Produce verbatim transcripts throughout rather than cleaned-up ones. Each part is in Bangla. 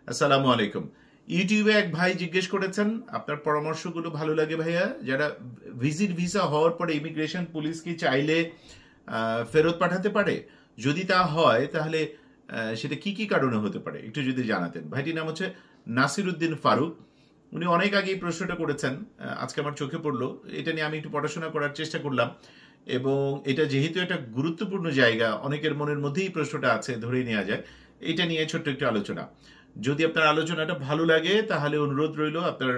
আসসালামু আলাইকুম। ইউটিউবে এক ভাই জিজ্ঞেস করেছেন আপনার পরামর্শগুলো ভালো লাগে ভাইয়া, যারা ভিজিট ভিসা হওয়ার পরে ইমিগ্রেশন পুলিশ কি চাইলে ফেরত পাঠাতে পারে? যদি তা হয় তাহলে সেটা কি কি কারণে হতে পারে একটু যদি জানাতেন। ভাইটির নাম হচ্ছে নাসির উদ্দিন ফারুক। উনি অনেক আগে এই প্রশ্নটা করেছেন, আজকে আমার চোখে পড়লো। এটা নিয়ে আমি একটু পড়াশোনা করার চেষ্টা করলাম এবং এটা যেহেতু একটা গুরুত্বপূর্ণ জায়গা, অনেকের মনের মধ্যেই প্রশ্নটা আছে ধরে নেওয়া যায়, এটা নিয়ে ছোট্ট একটু আলোচনা। যদি আপনার আলোচনাটা ভালো লাগে তাহলে অনুরোধ রইল আপনার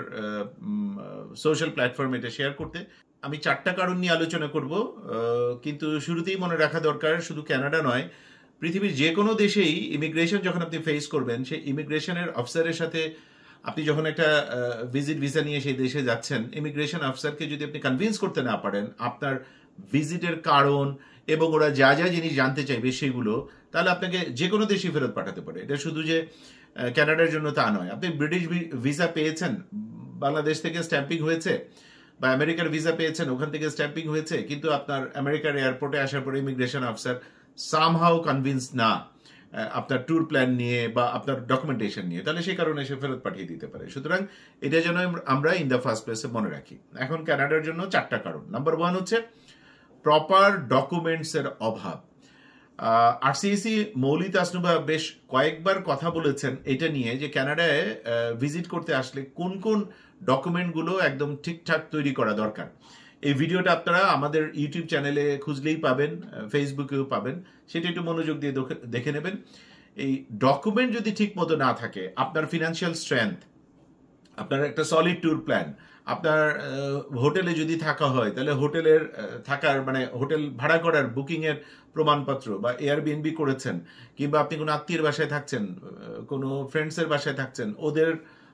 সোশ্যাল প্ল্যাটফর্মে এটা শেয়ার করতে। আমি চারটা কারণ নিয়ে আলোচনা করব, কিন্তু শুরুতেই মনে রাখা দরকার শুধু কানাডা নয়, পৃথিবীর যে কোনো দেশেই ইমিগ্রেশন যখন আপনি ফেস করবেন, সেই ইমিগ্রেশনের অফিসারের সাথে আপনি যখন একটা ভিজিট ভিসা নিয়ে সেই দেশে যাচ্ছেন, ইমিগ্রেশন অফিসারকে যদি আপনি কনভিন্স করতে না পারেন আপনার ভিজিটের কারণ এবং ওরা যা যা জিনিস জানতে চাইবে সেগুলো, তাহলে আপনাকে যে কোনো দেশে ফেরত পাঠাতে পারে। এটা শুধু যে কানাডার জন্য তা নয়। আপনি ব্রিটিশ ভিসা পেয়েছেন, বাংলাদেশ থেকে স্ট্যাম্পিং হয়েছে, বা আমেরিকার ভিসা পেয়েছেন, ওখান থেকে স্ট্যাম্পিং হয়েছে, কিন্তু আপনার আমেরিকার এয়ারপোর্টে আসার পরে ইমিগ্রেশন অফিসার সামহাউ কনভিন্স না আপনার ট্যুর প্ল্যান নিয়ে বা আপনার ডকুমেন্টেশন নিয়ে, তাহলে সেই কারণে সে ফেরত পাঠিয়ে দিতে পারে। সুতরাং এটা যেন আমরা ইন দ্য ফার্স্ট প্লেসে মনে রাখি। এখন কানাডার জন্য চারটা কারণ। নাম্বার ওয়ান হচ্ছে প্রপার ডকুমেন্টস এর অভাব। আরসিএসি মৌলি তাসনুবা বেশ কয়েকবার কথা বলেছেন এটা নিয়ে, যে কানাডায় ভিজিট করতে আসলে কোন কোন ডকুমেন্টগুলো একদম ঠিকঠাক তৈরি করা দরকার। এই ভিডিওটা আপনারা আমাদের ইউটিউব চ্যানেলে খুঁজলেই পাবেন, ফেসবুকেও পাবেন, সেটা একটু মনোযোগ দিয়ে দেখে নেবেন। এই ডকুমেন্ট যদি ঠিক মতো না থাকে, আপনার ফিনান্সিয়াল স্ট্রেংথ, আপনার একটা সলিড ট্যুর প্ল্যান, আপনার হোটেলে যদি থাকা হয় তাহলে হোটেলের থাকার মানে হোটেল ভাড়া করার বুকিং এর প্রমাণপত্র, বা এয়ারবিএনবি করেছেন, কিংবা আপনি কোনো আত্মীয়ের বাসায় থাকছেন, কোনো ফ্রেন্ডসের বাসায় থাকছেন, ওদের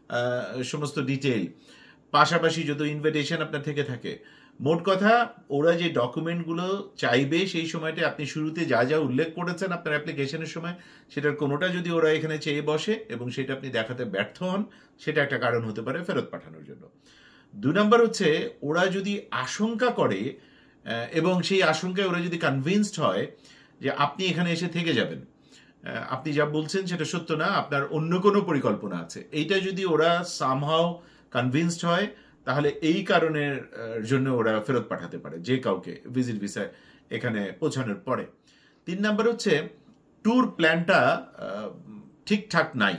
সমস্ত ডিটেইল, পাশাপাশি যত ইনভিটেশন আপনার থেকে থাকে, মোট কথা ওরা যে ডকুমেন্টগুলো চাইবে সেই সময়টা আপনি শুরুতে যা যা উল্লেখ করেছেন আপনার অ্যাপ্লিকেশনের সময়, সেটার কোনোটা যদি ওরা এখানে চেয়ে বসে এবং সেটা আপনি দেখাতে ব্যর্থ হন, সেটা একটা কারণ হতে পারে ফেরত পাঠানোর জন্য। দুই নম্বর হচ্ছে ওরা যদি আশঙ্কা করে এবং সেই আশঙ্কায় ওরা যদি কনভিন্সড হয় যে আপনি এখানে এসে থেকে যাবেন, আপনি যা বলছেন সেটা সত্য না, আপনার অন্য কোনো পরিকল্পনা আছে, এইটা যদি ওরা সামহাও কনভিন্সড হয়, তাহলে এই কারণের জন্য ওরা ফেরত পাঠাতে পারে যে কাউকে ভিজিট ভিসায় এখানে পৌঁছানোর পরে। তিন নাম্বার হচ্ছে ট্যুর প্ল্যানটা ঠিকঠাক নাই।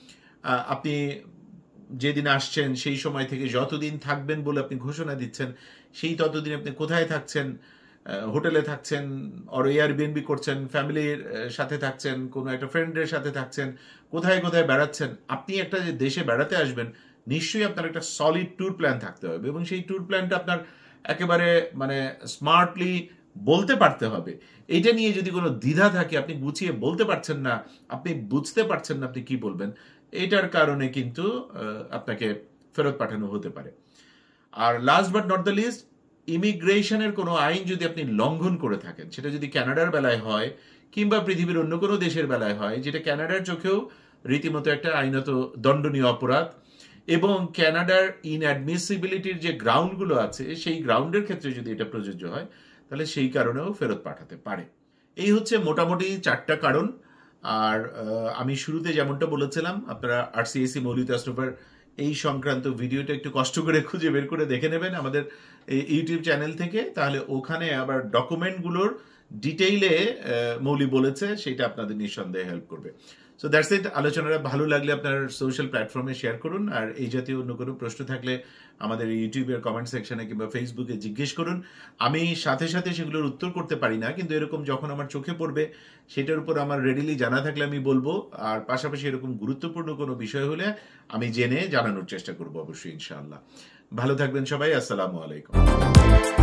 আপনি যেদিন আসছেন সেই সময় থেকে যতদিন থাকবেন বলে আপনি ঘোষণা দিচ্ছেন, সেই ততদিন আপনি কোথায় থাকছেন, হোটেলে থাকছেন, আর এয়ারবিএনবি করছেন, ফ্যামিলির সাথে থাকছেন, কোনো একটা ফ্রেন্ডের সাথে থাকছেন, কোথায় কোথায় বেড়াচ্ছেন। আপনি একটা যে দেশে বেড়াতে আসবেন, নিশ্চয়ই আপনার একটা সলিড ট্যুর প্ল্যান থাকতে হবে এবং সেই ট্যুর প্ল্যানটা আপনার একেবারে মানে স্মার্টলি বলতে পারতে হবে। এটা নিয়ে যদি কোনো দ্বিধা থাকে, আপনি গুছিয়ে বলতে পারছেন না, আপনি বুঝতে পারছেন না আপনি কি বলবেন, এটার কারণে কিন্তু আপনাকে ফেরত পাঠানো হতে পারে। আর last but not the list, ইমিগ্রেশনের কোনো আইন যদি আপনি লঙ্ঘন করে থাকেন, সেটা যদি কানাডার বেলায় হয় কিংবা পৃথিবীর অন্য কোনো দেশের বেলায় হয়, যেটা কানাডার চোখেও রীতিমতো একটা আইনত দণ্ডনীয় অপরাধ, এবং কানাডার ইনঅ্যাডমিসিবিলিটির যে গ্রাউন্ডগুলো আছে সেই গ্রাউন্ডের ক্ষেত্রে যদি এটা প্রযোজ্য হয়, তাহলে সেই কারণেও ফেরত পাঠাতে পারে। এই হচ্ছে মোটামুটি চারটা কারণ। আর আমি শুরুতে যেমনটা বলেছিলাম, আপনারা আরসিএসি মৌলি তাসনুবার এই সংক্রান্ত ভিডিওটা একটু কষ্ট করে খুঁজে বের করে দেখে নেবেন আমাদের ইউটিউব চ্যানেল থেকে, তাহলে ওখানে আবার ডকুমেন্টগুলোর ডিটেইলে মৌলি বলেছে, সেটা আপনাদের নিঃসন্দেহে হেল্প করবে। So that's it. আলোচনাটা ভালো লাগলে আপনার সোশ্যাল প্ল্যাটফর্মে শেয়ার করুন, আর এই জাতীয় অন্য কোনো প্রশ্ন থাকলে আমাদের ইউটিউবের কমেন্ট সেকশনে কিংবা ফেসবুকে জিজ্ঞেস করুন। আমি সাথে সাথে সেগুলোর উত্তর করতে পারি না, কিন্তু এরকম যখন আমার চোখে পড়বে সেটার উপর আমার রেডিলি জানা থাকলে আমি বলবো, আর পাশাপাশি এরকম গুরুত্বপূর্ণ কোনো বিষয় হলে আমি জেনে জানানোর চেষ্টা করবো অবশ্যই, ইনশাআল্লাহ। ভালো থাকবেন সবাই। আসসালামু আলাইকুম।